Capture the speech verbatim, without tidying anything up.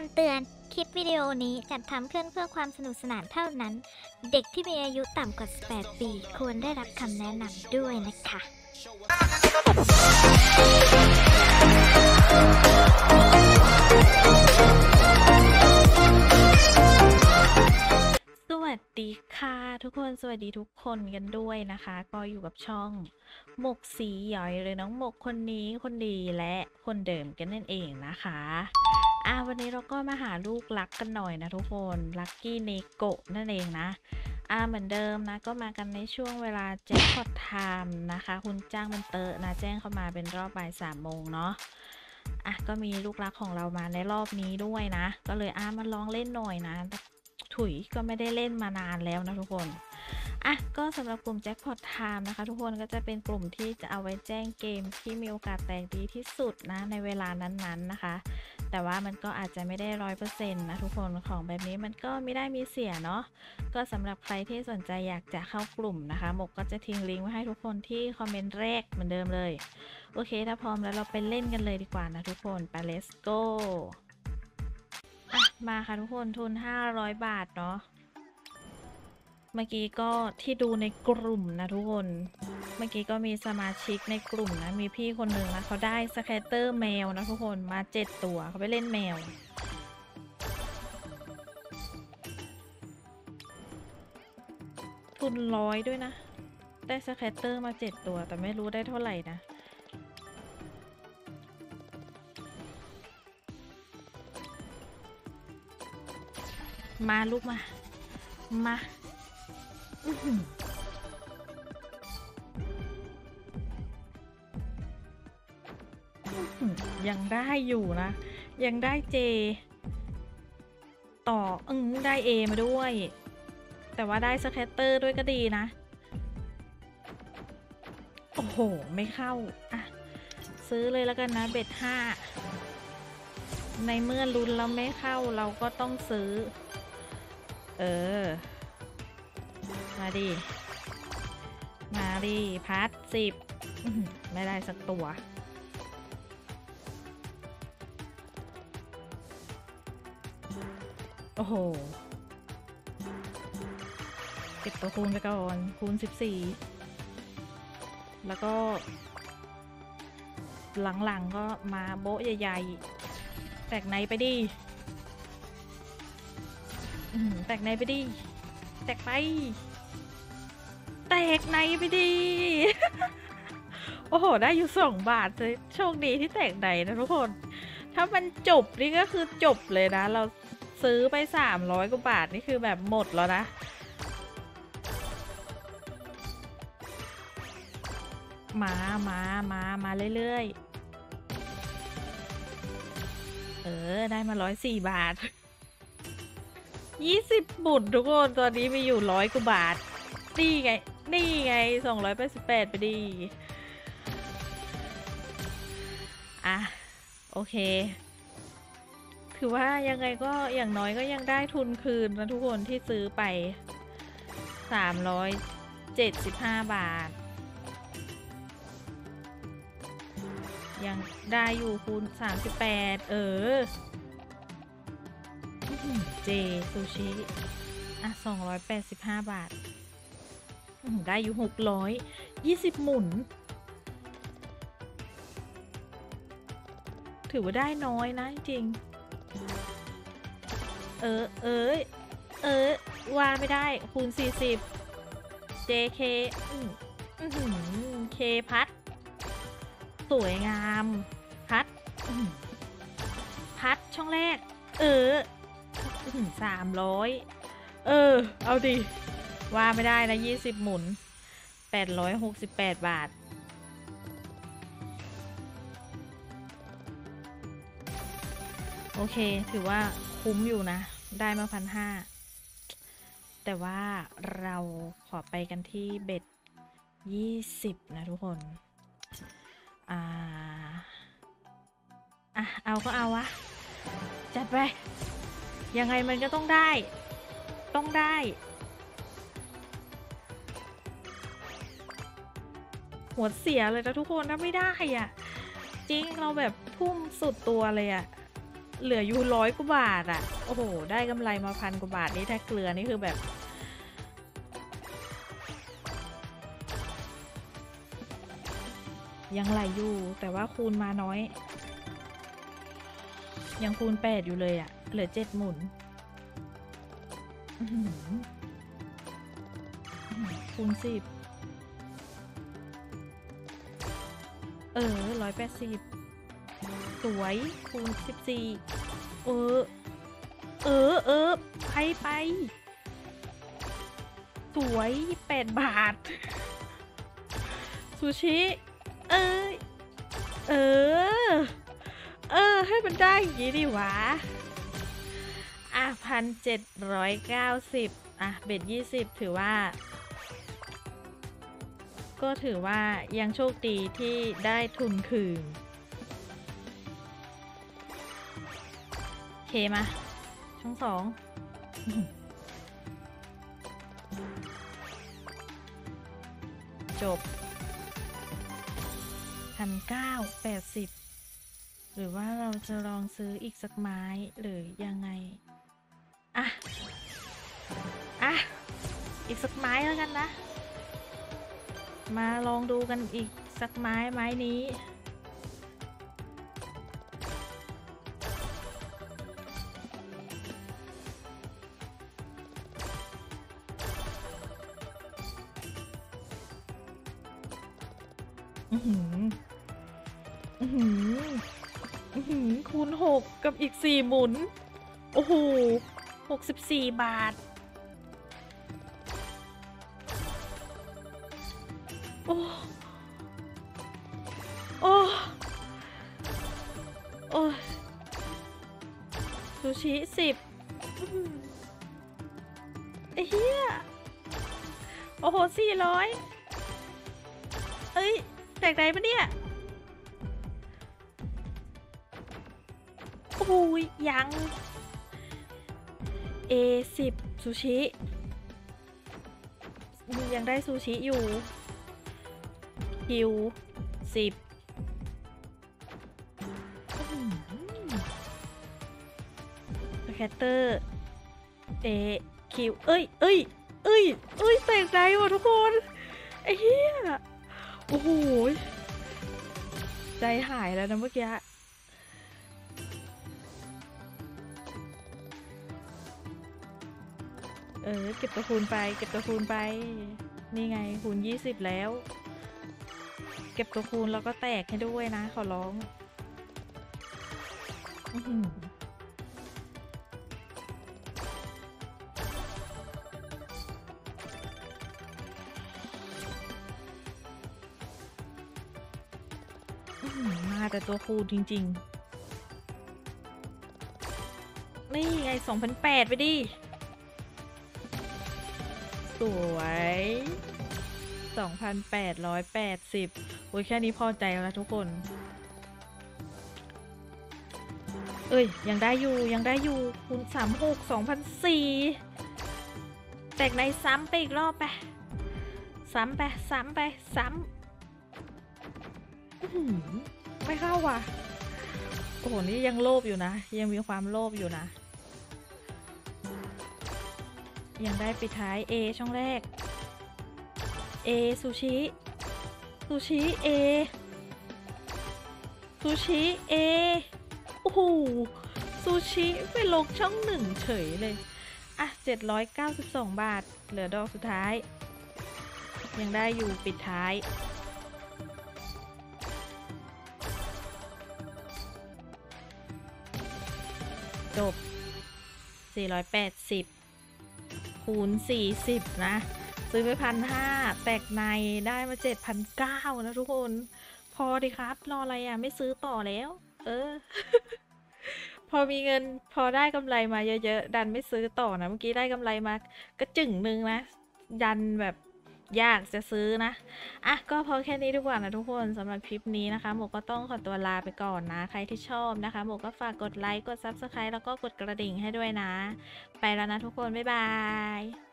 ำเตือนคลิปวิดีโอนี้จัดทำขึ้นเพื่อความสนุกสนานเท่านั้นเด็กที่มีอายุต่ำกว่าสิบแปดปีควรได้รับคำแนะนำด้วยนะคะสวัสดีค่ะทุกคนสวัสดีทุกคนกันด้วยนะคะก็อยู่กับช่องหมกสีหย่อยเลยน้องหมกคนนี้คนดีและคนเดิมกันนั่นเองนะคะอ่ะวันนี้เราก็มาหาลูกรักกันหน่อยนะทุกคนลัคกี้เนโกะนั่นเองนะอ่ะเหมือนเดิมนะก็มากันในช่วงเวลาแจ็คพอตไทม์นะคะคุณจ้างมันเตอร์นะแจ้งเข้ามาเป็นรอบบ่ายสามโมงเนาะอ่ะก็มีลูกรักของเรามาในรอบนี้ด้วยนะก็เลยอ่ะมาลองเล่นหน่อยนะถุยก็ไม่ได้เล่นมานานแล้วนะทุกคนอ่ะก็สำหรับกลุ่มแจ็คพอตไทม์นะคะทุกคนก็จะเป็นกลุ่มที่จะเอาไว้แจ้งเกมที่มีโอกาสแตกดีที่สุดนะในเวลานั้นๆนะคะแต่ว่ามันก็อาจจะไม่ได้ร้อยเปอร์เซ็นต์นะทุกคนของแบบนี้มันก็ไม่ได้มีเสียเนาะก็สำหรับใครที่สนใจอยากจะเข้ากลุ่มนะคะหมกก็จะทิ้งลิงก์ไว้ให้ทุกคนที่คอมเมนต์แรกเหมือนเดิมเลยโอเคถ้าพร้อมแล้วเราไปเล่นกันเลยดีกว่านะทุกคนไป let's goมาค่ะทุกคนทุนห้าร้อยบาทเนาะเมื่อกี้ก็ที่ดูในกลุ่มนะทุกคนเมื่อกี้ก็มีสมาชิกในกลุ่มนะมีพี่คนหนึ่งนะเขาได้สแคตเตอร์แมวนะทุกคนมาเจ็ดตัวเขาไปเล่นแมวทุนร้อยด้วยนะได้สแคตเตอร์มาเจ็ดตัวแต่ไม่รู้ได้เท่าไหร่นะมาลูกมามายังได้อยู่นะยังได้เจต่ออืมได้เอมาด้วยแต่ว่าได้สแคตเตอร์ด้วยก็ดีนะโอ้โหไม่เข้าอ่ะซื้อเลยแล้วกันนะเบ็ดห้าในเมื่อลุ้นแล้วไม่เข้าเราก็ต้องซื้อเออมาดิมาดิพัดสิบไม่ได้สักตัวโอ้โหเก็บตัวคูณไปก่อนคูณสิบสี่แล้วก็หลังๆก็มาโบ๊ะใหญ่ๆแตกในไปดิแตกในไปดิแตกไปแตกในไปดิโอ้โหได้อยู่สองบาทเลยโชคดีที่แตกในนะทุกคนถ้ามันจบนี่ก็คือจบเลยนะเราซื้อไปสามร้อยกว่าบาทนี่คือแบบหมดแล้วนะมามามามาเรื่อยๆเออได้มาร้อยสี่บาทยี่สิบบุญทุกคนตอนนี้มีอยู่ร้อยกว่าบาทนี่ไงนี่ไงสองร้อยแปดสิบแปดไปดีอ่ะโอเคถือว่ายังไงก็อย่างน้อยก็ยังได้ทุนคืนนะทุกคนที่ซื้อไปสามร้อยเจ็ดสิบห้าบาทยังได้อยู่คูณสามสิบแปดเออเจซูชิอ่ะสองร้อยแปดสิบห้าบาทได้อยู่หกร้อยยี่สิบหมุนถือว่าได้น้อยนะจริงเออเออเออว่าไม่ได้คูณสี่สิบ เจ เค เคพัดสวยงามพัดพัดช่องแรกเออสามร้อยเออเอาดิว่าไม่ได้นะยี่สิบหมุนแปดร้อยหกสิบแปดบาทโอเคถือว่าคุ้มอยู่นะได้มาพันห้าแต่ว่าเราขอไปกันที่เบ็ดยี่สิบนะทุกคนอ่าอ่ะเอาก็เอาวะจัดไปยังไงมันก็ต้องได้ต้องได้หัวเสียเลยนะทุกคนถ้าไม่ได้อ่ะจริงเราแบบทุ่มสุดตัวเลยอ่ะเหลืออยู่ร้อยกว่าบาทอะโอ้โหได้กำไรมาพันกว่าบาทนี่ถ้าเกลือนี่คือแบบยังไหลอยู่แต่ว่าคูณมาน้อยยังคูณแปดอยู่เลยอะเหลือเจ็ดหมุนคูณสิบเออร้อยแปดสิบสวยคูณสิบสี่เออเออเออไปไปสวยแปดบาทซูชิเออเออเออให้มันได้อย่างนี้ดิวะอ่ะพันเจ็ดร้อยเก้าสิบอ่ะเบ็ดยี่สิบถือว่าก็ถือว่ายังโชคดีที่ได้ทุนคืนเคมาช่องสองจบพันเก้าแปดสิบหรือว่าเราจะลองซื้ออีกสักไม้หรือยังไงอ่ะอ่ะอีกสักไม้แล้วกันนะมาลองดูกันอีกสักไม้ไม้นี้อือหืออือหืออือหือคูณหกกับอีกสี่หมุนโอ้โหหกสิบสี่บาทโอ้โอ้โอ้ซูชิสิบไอ้เหี้ยโอ้โหสี่ร้อยเอ้ยแตกไหนปะเนี่ยโอ้ยยัง เอ สิบซูชิยังได้ซูชิอยู่คิวสิบแคตเตอร์เอคิวเอ้ยเอ้ยเอ้ยเอ้ยแตกใจว่ะทุกคนไอ้เหี้ยโอ้โหใจหายแล้วนะเมื่อกี้เออเก็บตัวคูณไปเก็บตัวคูณไปนี่ไงคูณยี่สิบแล้วเก็บตัวคูณแล้วก็แตกให้ด้วยนะขอร้องมาแต่ตัวคูณจริงๆนี่ไงสองพันแปดไปดิสวย สองพันแปดร้อยแปดสิบ โอ้ยแค่นี้พอใจแล้วทุกคนเอ้ยยังได้อยู่ยังได้อยู่คูณสามหก สองพันสี่ แตกในซ้ำไปอีกรอบไปซ้ำไปซ้ำไปซ้ำไม่เข้าว่ะโอ้โหนี่ยังโลภอยู่นะยังมีความโลภอยู่นะยังได้ปิดท้าย A ช่องแรก A ซูชิซูชิ A ซูชิ A โอ้โหซูชิไปลงช่องหนึ่งเฉยเลยอ่ะเจ็ดร้อยเก้าสิบสองบาทเหลือดอกสุดท้ายยังได้อยู่ปิดท้ายจบสี่ร้อยแปดสิบคูณสี่สิบนะซื้อไปพันห้าแตกในได้มาเจ็ดพันเก้านะทุกคนพอดีครับรออะไรอ่ะไม่ซื้อต่อแล้วเออ พอมีเงินพอได้กำไรมาเยอะๆดันไม่ซื้อต่อนะเมื่อกี้ได้กำไรมากระจึ่งนึงนะดันแบบยากจะซื้อนะอ่ะก็พอแค่นี้ดีกว่านะทุกคนสำหรับคลิปนี้นะคะหมกก็ต้องขอตัวลาไปก่อนนะใครที่ชอบนะคะหมกก็ฝากกดไลค์กด ซับสไครบ์ แล้วก็กดกระดิ่งให้ด้วยนะไปแล้วนะทุกคนบ๊ายบาย